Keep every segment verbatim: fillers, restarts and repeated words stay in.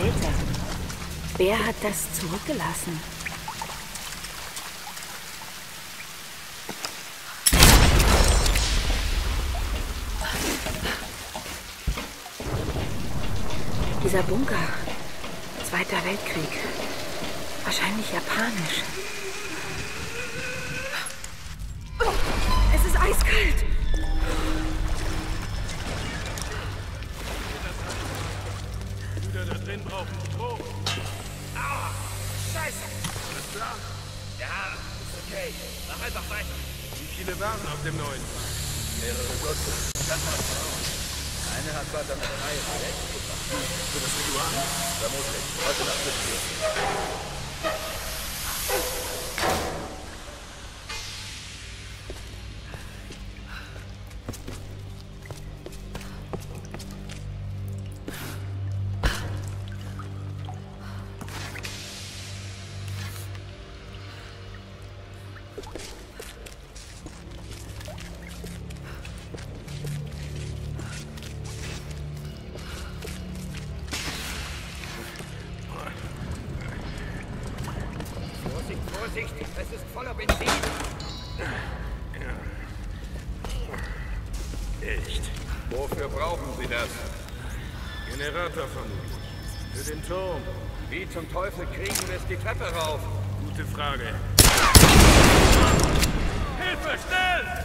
Behälter. Wer hat das zurückgelassen? Dieser Bunker. Zweiter Weltkrieg. Wahrscheinlich japanisch. Es ist eiskalt. Brüder da drin brauchen Strom. Aua! Scheiße! Alles klar? Ja, ist okay. Mach einfach weiter. Wie viele waren auf dem neuen? Mehrere Dutzend. Kann man schauen. Eine hat Vater mit Ei direkt gemacht. Für das Ritual? Vermutlich. Heute Nacht wird wir. Vorsicht, es ist voller Benzin. Echt? Wofür brauchen Sie das? Generator vermutlich. Für den Turm. Wie zum Teufel kriegen wir es die Treppe rauf? Gute Frage. Hilfe, schnell!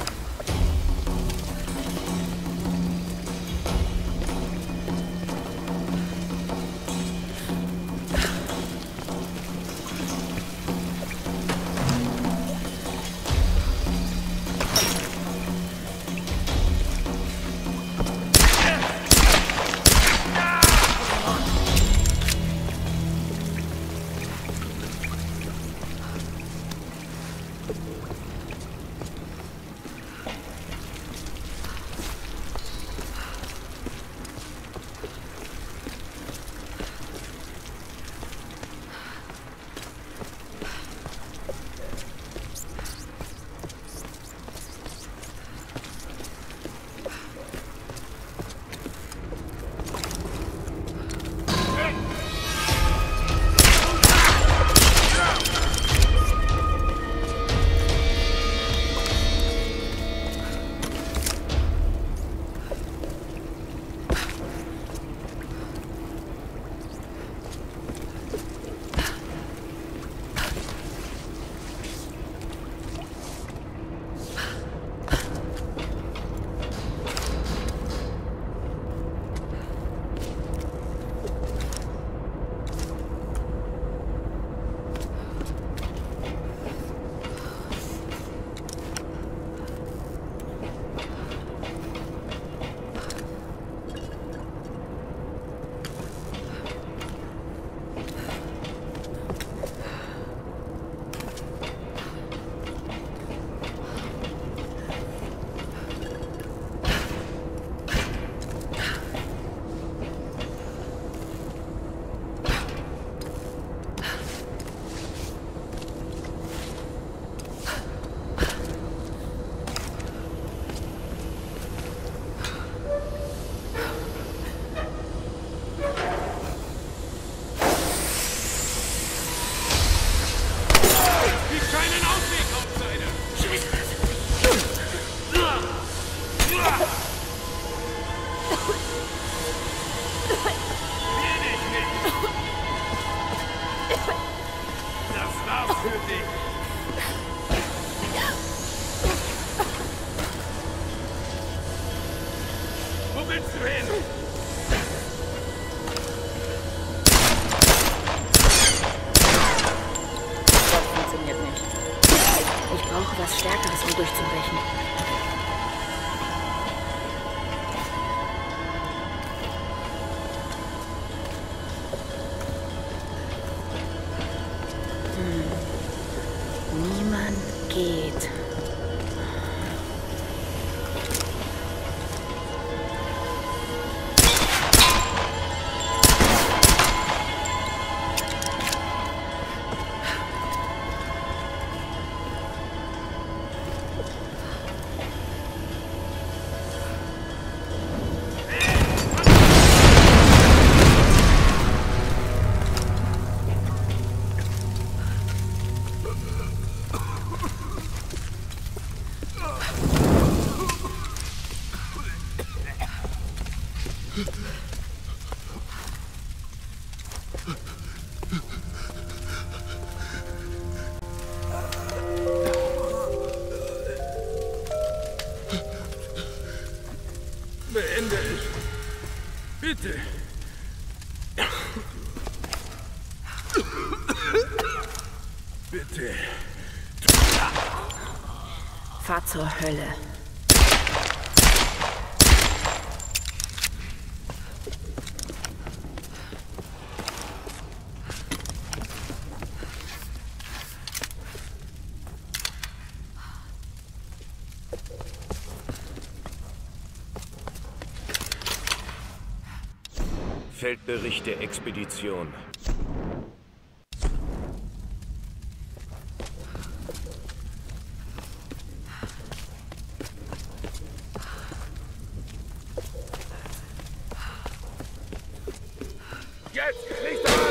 Was Stärkeres, um durchzubrechen. Hm. Niemand geht. Fahr zur Hölle. Feldbericht der Expedition. Jetzt! Licht an!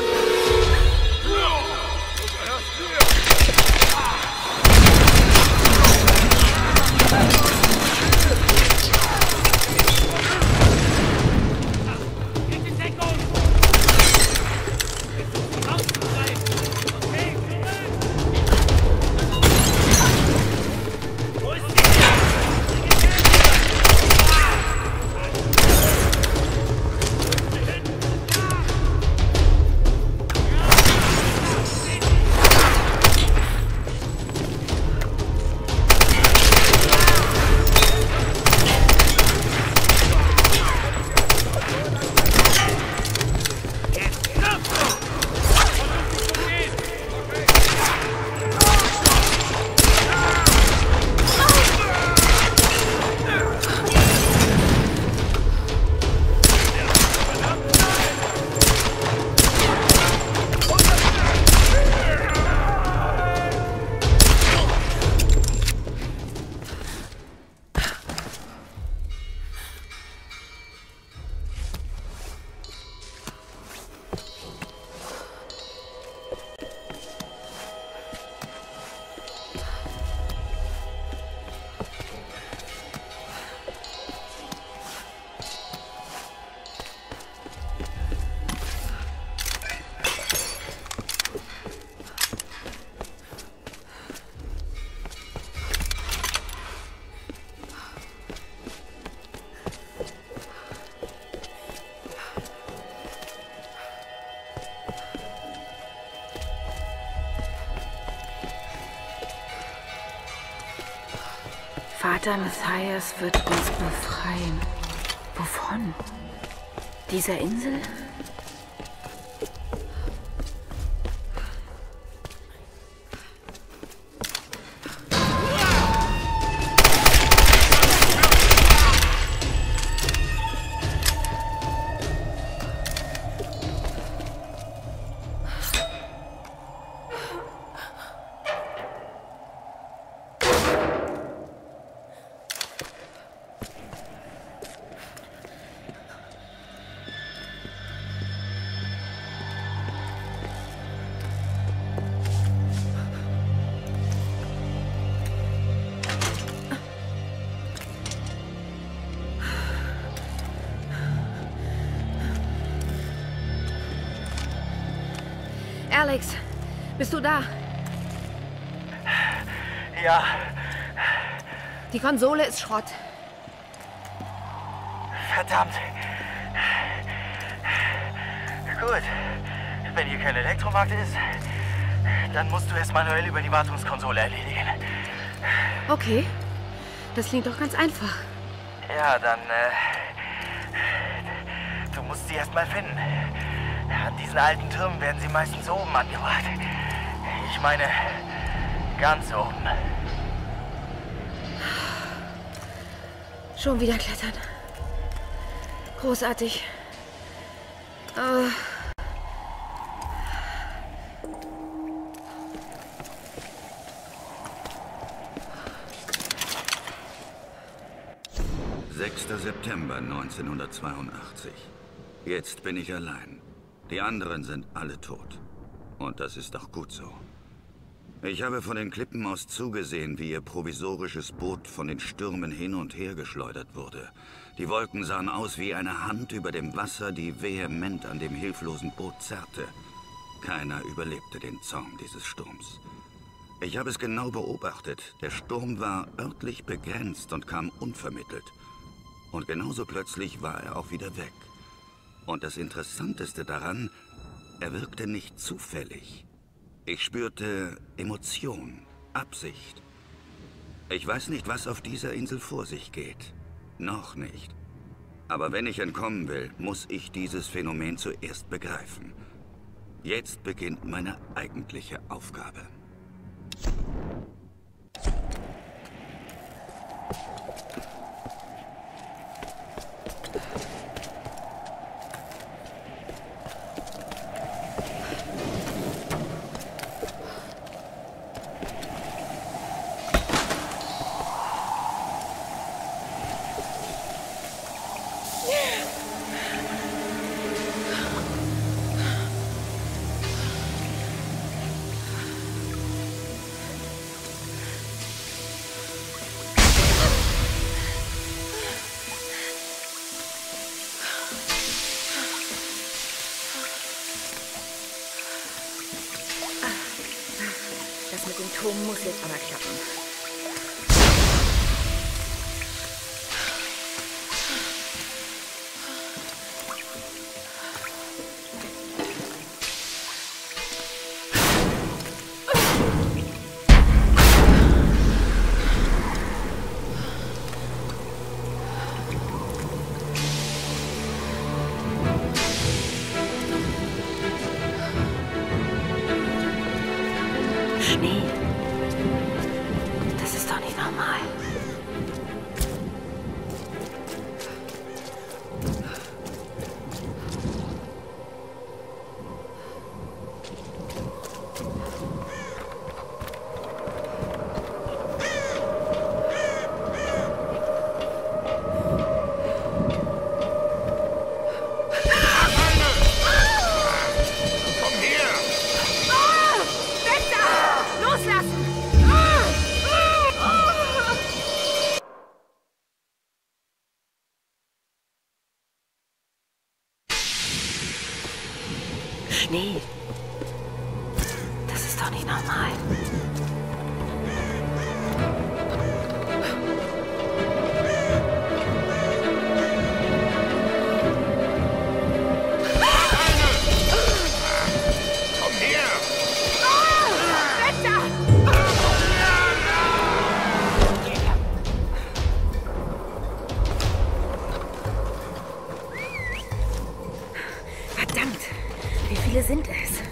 Vater Messias wird uns befreien. Wovon? Dieser Insel? Alex, bist du da? Ja. Die Konsole ist Schrott. Verdammt. Gut. Wenn hier kein Elektromarkt ist, dann musst du es manuell über die Wartungskonsole erledigen. Okay. Das klingt doch ganz einfach. Ja, dann, äh... Du musst sie erst mal finden. An diesen alten Türmen werden sie meistens oben angebracht. Ich meine, ganz oben. Schon wieder klettern. Großartig. Oh. sechster September neunzehnhundertzweiundachtzig. Jetzt bin ich allein. Die anderen sind alle tot. Und das ist auch gut so. Ich habe von den Klippen aus zugesehen, wie ihr provisorisches Boot von den Stürmen hin und her geschleudert wurde. Die Wolken sahen aus wie eine Hand über dem Wasser, die vehement an dem hilflosen Boot zerrte. Keiner überlebte den Zorn dieses Sturms. Ich habe es genau beobachtet. Der Sturm war örtlich begrenzt und kam unvermittelt. Und genauso plötzlich war er auch wieder weg. Und das Interessanteste daran, er wirkte nicht zufällig. Ich spürte Emotion, Absicht. Ich weiß nicht, was auf dieser Insel vor sich geht. Noch nicht. Aber wenn ich entkommen will, muss ich dieses Phänomen zuerst begreifen. Jetzt beginnt meine eigentliche Aufgabe. Das mit dem Turm muss jetzt aber klappen. Schnee. Das ist doch nicht normal. Schnee. Das ist doch nicht normal. Komm her! Wetter! Verdammt! Wie viele sind es?